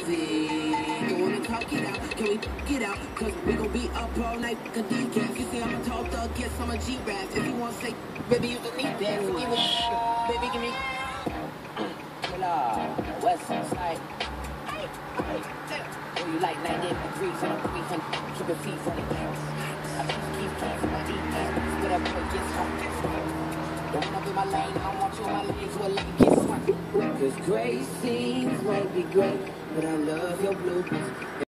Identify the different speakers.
Speaker 1: You wanna talk it out? Can we get out? Cause we gon' be up all night like a decaf. You see I'm a tall thug, yes I'm a G-Rap. If you wanna say, baby you can need that. So give me, baby give me. West side. Oh, you like 98 degrees and I'm 300. Keep your feet on the gas. I just keep my eat. Whatever it gets hot. Don't wanna be my lane, I don't want you in my lane, so a lane gets hot. Cause gray scenes might be great, but I love your blue.